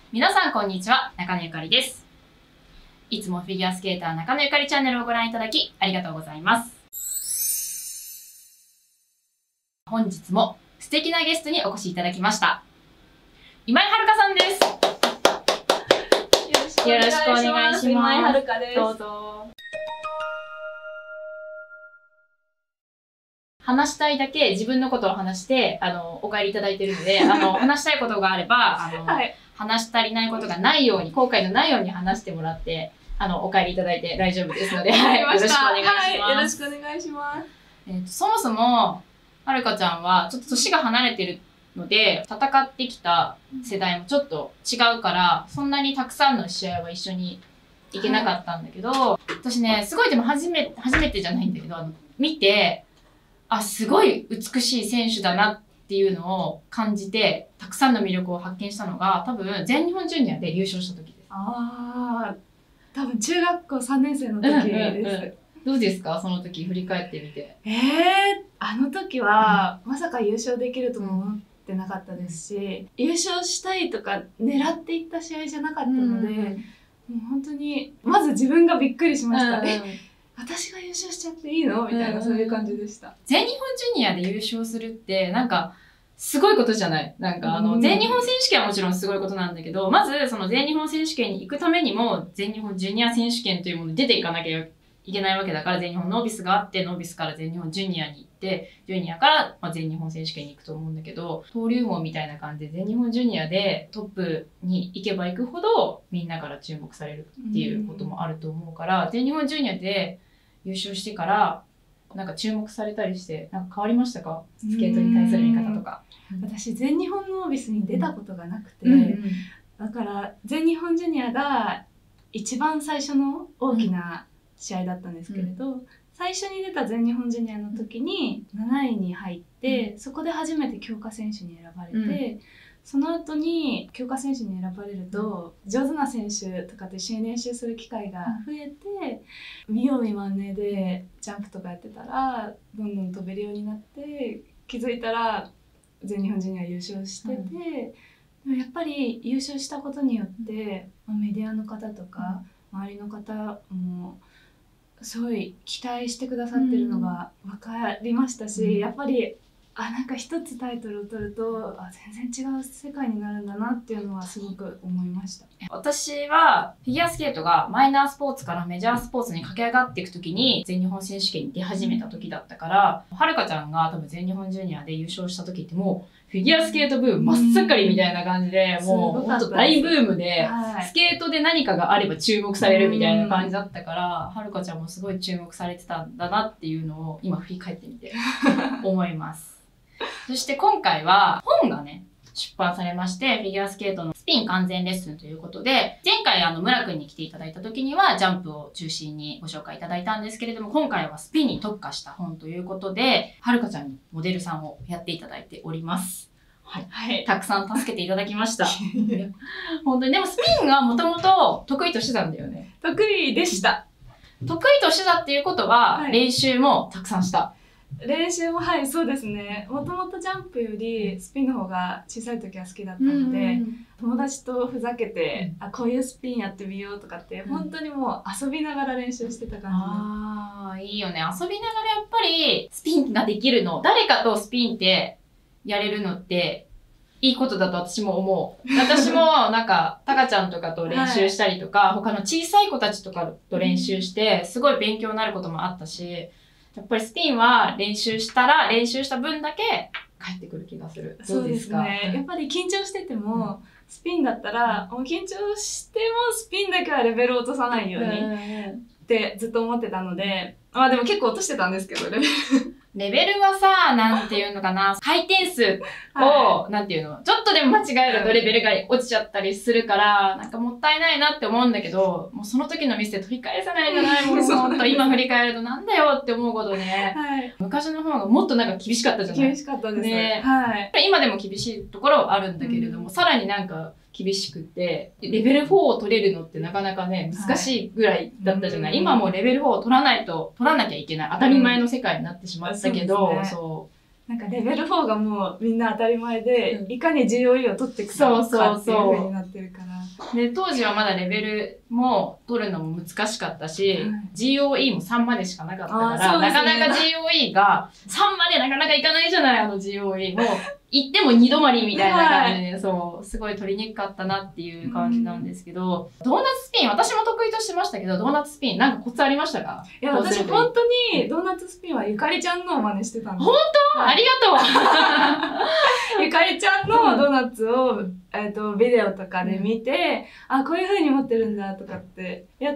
皆さんこんにちは、中野ゆかりです。いつもフィギュアスケーター中野ゆかりチャンネルをご覧いただきありがとうございます。本日も素敵なゲストにお越しいただきました。今井はるかさんです。よろしくお願いします。 今井はるかです。 どうぞ。話したいだけ自分のことを話して、お帰りいただいているので、話したいことがあれば、 はい、 話し足りないことがないように、後悔のないように話してもらって、お帰りいただいて大丈夫ですので、はい、よろしくお願いします。 はい、よろしくお願いします。 そもそも、はるかちゃんはちょっと年が離れてるので、戦ってきた世代もちょっと違うから、そんなにたくさんの試合は一緒に行けなかったんだけど、はい、私ね、すごいでも初めてじゃないんだけど、見て、すごい美しい選手だなっていうのを感じて、たくさんの魅力を発見したのが、多分、全日本ジュニアで優勝した時です。 多分中学校3年生の時です。 どうですかその時振り返ってみて。 あの時は、まさか優勝できるとも思ってなかったですし、優勝したいとか狙っていった試合じゃなかったので、もう本当に、まず自分がびっくりしました。私が優勝しちゃっていいのみたいな、そういう感じでした。 全日本ジュニアで優勝するって、なんか、すごいことじゃない。なんか全日本選手権はもちろんすごいことなんだけど、まずその全日本選手権に行くためにも、全日本ジュニア選手権というものに出ていかなきゃいけないわけだから、全日本ノービスがあって、ノービスから全日本ジュニアに行って、ジュニアから全日本選手権に行くと思うんだけど、登竜門みたいな感じで全日本ジュニアでトップに行けば行くほど、みんなから注目されるっていうこともあると思うから、全日本ジュニアで優勝してから、なんか注目されたりして、なんか変わりましたか？スケートに対する見方とか。 私、全日本ノービスに出たことがなくて、だから全日本ジュニアが一番最初の大きな試合だったんですけれど、最初に出た全日本ジュニアの時に7位に入って、そこで初めて強化選手に選ばれて、その後に強化選手に選ばれると、上手な選手とかと一緒に練習する機会が増えて、見よう見まねでジャンプとかやってたらどんどん飛べるようになって、気づいたら全日本ジュニア優勝してて、でもやっぱり優勝したことによってメディアの方とか周りの方もすごい期待してくださってるのが分かりましたし、やっぱりなんか一つタイトルを取ると全然違う世界になるんだなっていうのはすごく思いました。 私はフィギュアスケートがマイナースポーツからメジャースポーツに駆け上がっていく時に全日本選手権に出始めた時だったから、はるかちゃんが多分全日本ジュニアで優勝した時ってもうフィギュアスケートブーム真っ盛りみたいな感じで、もうほんと大ブームで、スケートで何かがあれば注目されるみたいな感じだったから、はるかちゃんもすごい注目されてたんだなっていうのを今振り返ってみて思います。そして今回は本がね、出版されまして、フィギュアスケートのスピン完全レッスンということで、前回村くんに来ていただいた時にはジャンプを中心にご紹介いただいたんですけれども、今回はスピンに特化した本ということで、はるかちゃんにモデルさんをやっていただいております。はい。たくさん助けていただきました。本当に、でもスピンはもともと得意としてたんだよね。 得意でした。 得意としてたっていうことは、練習もたくさんした。 練習もそうですね。もともとジャンプよりスピンの方が小さい時は好きだったので、友達とふざけて、こういうスピンやってみようとかって、本当にもう遊びながら練習してた感じ。いいよね。遊びながらやっぱりスピンができるの。誰かとスピンってやれるのっていいことだと私も思う。私もなんか、たかちゃんとかと練習したりとか、他の小さい子たちとかと練習して、すごい勉強になることもあったし、やっぱりスピンは練習した分だけ返ってくる気がする。 そうですね。やっぱり緊張してても、スピンだったら、もう緊張してもスピンだけはレベルを落とさないようにってずっと思ってたので、でも結構落としてたんですけど、 レベルはさ、なんていうのかな、回転数を、なんていうの、ちょっとでも間違えるとレベルが落ちちゃったりするから、なんかもったいないなって思うんだけど、もうその時のミスで取り返せないじゃないもの、ほんと今振り返るとなんだよって思うことね。昔の方がもっとなんか厳しかったじゃない？ 厳しかったですね。 今でも厳しいところはあるんだけれども、さらになんか厳しくて、レベル4を取れるのってなかなかね、難しいぐらいだったじゃない？今もうレベル4を取らなきゃいけない、当たり前の世界になってしまったけど、 なんかレベル4がもうみんな当たり前で、 うん、 いかに GOE を取っていくかっていう風になってるから。 で、当時はまだレベルも取るのも難しかったし、GOE も3までしかなかったから、なかなか GOE が3までなかなかいかないじゃない、GOE。もう、行っても2止まりみたいな感じで、そう、すごい取りにくかったなっていう感じなんですけど、ドーナツスピン、私も得意としてましたけど、ドーナツスピン、なんかコツありましたか？ いや、私本当にドーナツスピンはゆかりちゃんのを真似してたんです。 本当？ありがとうゆかりちゃんのドーナツを、ビデオとかで見て、あ、こういう風に持ってるんだとかってやって、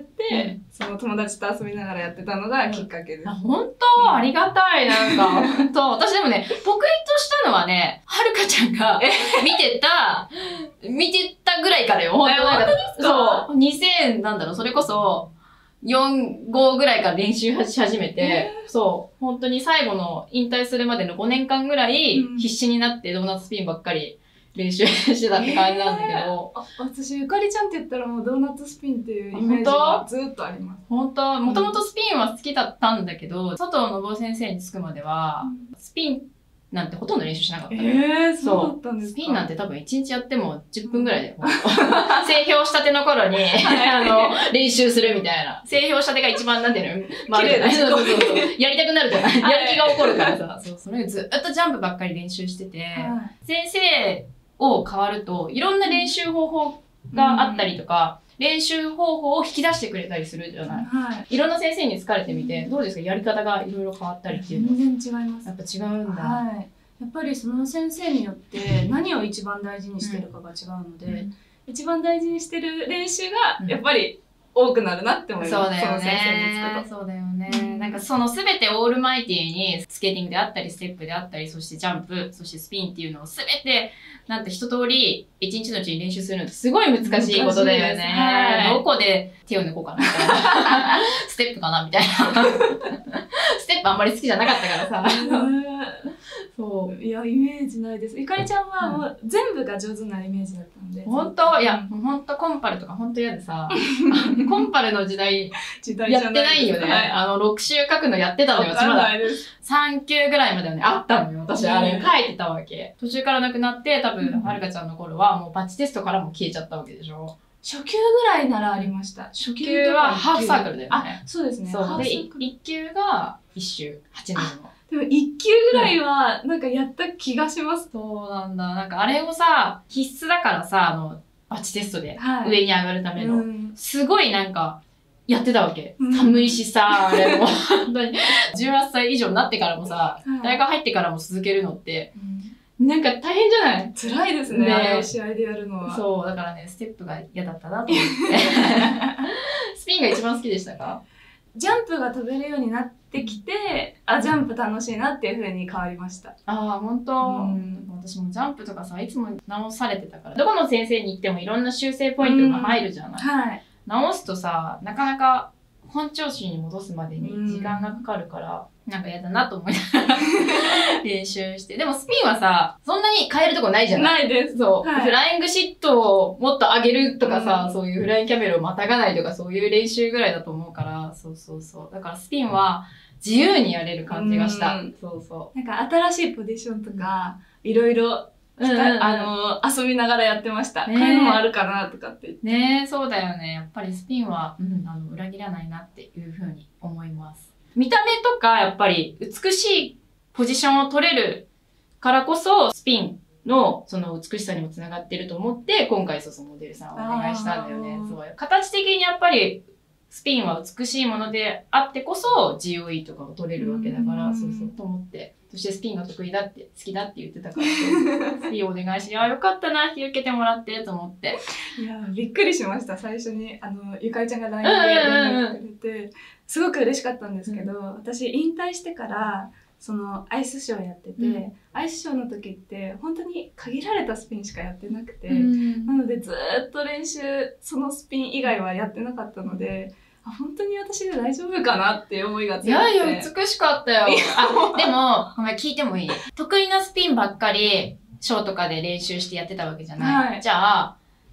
その友達と遊びながらやってたのがきっかけです。 本当、ありがたい、なんか。本当、私でもね、得意としたのはね、はるかちゃんが見てたぐらいからよ。本当なんか、そう、2000、なんだろう、それこそ、4、5ぐらいから練習し始めて、そう、本当に最後の引退するまでの5年間ぐらい必死になってドーナツスピンばっかり練習してたって感じなんだけど。 私、ゆかりちゃんって言ったらもうドーナツスピンっていうイメージがずっとあります。 本当もともとスピンは好きだったんだけど、佐藤信夫先生につくまでは、スピンなんてほとんど練習しなかったね。 そうだったんですか？ スピンなんて多分1日やっても10分ぐらいで、製氷したての頃に、練習するみたいな。製氷したてが一番なんていうの？ 綺麗だし。 そう。やりたくなるじゃない？やる気が起こるからさ。そう、それずっとジャンプばっかり練習してて、先生を変わると、いろんな練習方法があったりとか、練習方法を引き出してくれたりするじゃない。いろんな先生に疲れてみて、どうですか？やり方がいろいろ変わったりっていうのは。 全然違います。 やっぱ違うんだ。 はい。やっぱりその先生によって何を一番大事にしてるかが違うので、一番大事にしてる練習がやっぱり多くなるなって思います。 そうだよね。 その先生につくと。 そうだよね。なんかその全てオールマイティにスケーティングであったり、ステップであったり、そしてジャンプ、そしてスピンっていうのを全てなんて一通り一日のうちに練習するのってすごい難しいことだよね。どこで手を抜こうかなみたいな。ステップかなみたいな。ステップあんまり好きじゃなかったからさ。 そう。いや、イメージないです。ゆかりちゃんはもう全部が上手なイメージだったので。 本当いや、本当コンパルとか本当嫌でさ、コンパルの時代やってないよね。6週書くのやってたのよ、私まだ。3級ぐらいまではね、あったのよ、私。あれ、書いてたわけ。途中からなくなって、多分、はるかちゃんの頃はもうバチテストからも消えちゃったわけでしょ。 初級ぐらいならありました。 初級はハーフサークルだよね。 あ、そうですね。 そう。で、1級が1周、8年の。 でも1級ぐらいは、なんかやった気がします。 そうなんだ。なんかあれをさ、必須だからさ、バチテストで上に上がるための。すごいなんか、やってたわけ。寒いしさ、あれも。本当に。18歳以上になってからもさ、大学入ってからも続けるのって、なんか大変じゃない？ 辛いですね、あれを試合でやるのは。 そう、だからね、ステップが嫌だったなと思って。スピンが一番好きでしたか？ ジャンプが飛べるようになってきて、あ、ジャンプ楽しいなっていう風に変わりました。 ああ、本当。私もジャンプとかさ、いつも直されてたから、どこの先生に行ってもいろんな修正ポイントが入るじゃない？ はい。 直すとさ、なかなか本調子に戻すまでに時間がかかるから、なんか嫌だなと思いながら練習して。でもスピンはさ、そんなに変えるとこないじゃない？ ないです。 そう。フライングシットをもっと上げるとかさ、そういうフライングキャメルをまたがないとか、そういう練習ぐらいだと思うから、そうそうそう。だからスピンは自由にやれる感じがした。そうそう。 なんか新しいポジションとか、いろいろ遊びながらやってました。こういうのもあるかなとかって言って。 ねえ、そうだよね。やっぱりスピンは、裏切らないなっていうふうに思います。見た目とか、やっぱり美しいポジションを取れるからこそ、スピンのその美しさにもつながってると思って、今回モデルさんをお願いしたんだよね。そう。形的にやっぱり、スピンは美しいものであってこそ GOE とかを取れるわけだから、そうそうと思って。そしてスピンが得意だって、好きだって言ってたから、スピンをお願いして、あ、よかったな、引き受けてもらってと思って。 いや、びっくりしました。最初に、ゆかりちゃんが LINE で連絡くれて、すごく嬉しかったんですけど、私引退してから、アイスショーやってて、アイスショーの時って本当に限られたスピンしかやってなくて、なのでずっと練習、そのスピン以外はやってなかったので、本当に私で大丈夫かなっていう思いが強くて。 いやいや、美しかったよ。でも、ごめん、聞いてもいい？得意なスピンばっかり、ショーとかで練習してやってたわけじゃない。じゃあ、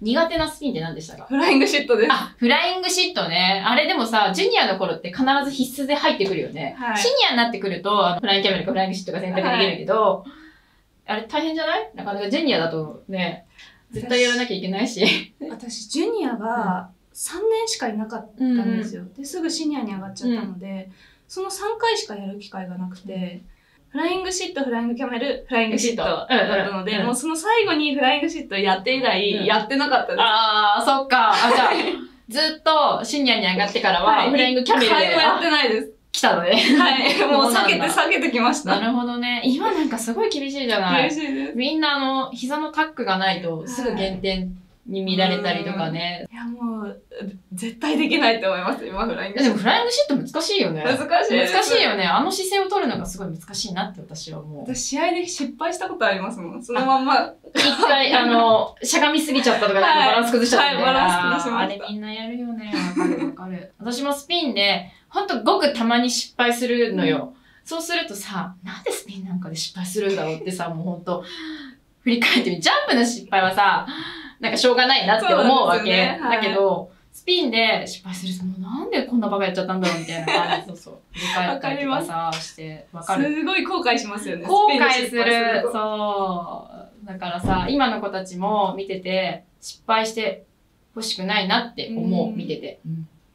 苦手なスピンって何でしたか？ フライングシットです。 あ、フライングシットね。あれでもさ、ジュニアの頃って必ず必須で入ってくるよね。 はい、 シニアになってくると、フライングキャメルかフライングシットが選択できるけど、あれ大変じゃない？なかなかジュニアだとね、絶対やらなきゃいけないし。 私、ジュニアが3年しかいなかったんですよ。ですぐシニアに上がっちゃったので、その3回しかやる機会がなくて、フライングシット、フライングキャメル、フライングシットだったので、もうその最後にフライングシットやって以来、やってなかったです。 ああ、そっか。じゃあ、ずっとシニアに上がってからは、フライングキャメルで。 一回もやってないです。 来たのね。 はい。もう避けてきました。 なるほどね。今なんかすごい厳しいじゃない？ 厳しいです。 みんな膝のタックがないとすぐ減点に見られたりとかね。 いやもう、絶対できないと思います、今フライングシット。 でもフライングシット難しいよね。 難しいです。 難しいよね。あの姿勢を取るのがすごい難しいなって私は思う。 私試合で失敗したことありますもん。そのまんま。 一回、しゃがみすぎちゃったとか、なんかバランス崩しちゃったみたいな。 はい、バランス崩しました。 あれみんなやるよね。わかるわかる。私もスピンで、ほんとごくたまに失敗するのよ。そうするとさ、なんでスピンなんかで失敗するんだろうってさ、もうほんと、振り返ってみ、ジャンプの失敗はさ、なんかしょうがないなって思うわけ。 ね、はい、 だけど、スピンで失敗すると、もうなんでこんなバカやっちゃったんだろうみたいな感じ。そうそう。振り返ったりとかさ、して、わかる。 すごい後悔しますよね。 後悔する。そう。だからさ、今の子たちも見てて、失敗してほしくないなって思う、見てて。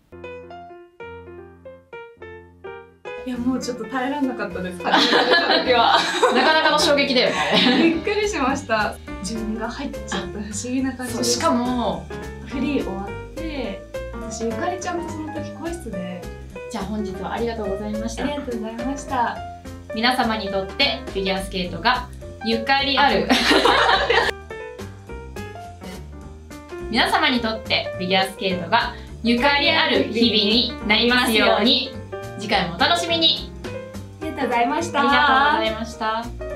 いや、もうちょっと耐えられなかったです。初めて出た時は。 なかなかの衝撃だよね。 びっくりしました。自分が入っちゃった不思議な感じで。 しかも、 フリー終わって、私、ゆかりちゃんとその時個室で。 じゃあ本日はありがとうございました。 ありがとうございました。 皆様にとってフィギュアスケートがゆかりある。皆様にとってフィギュアスケートがゆかりある日々になりますように。次回もお楽しみに。 ありがとうございました。 ありがとうございました。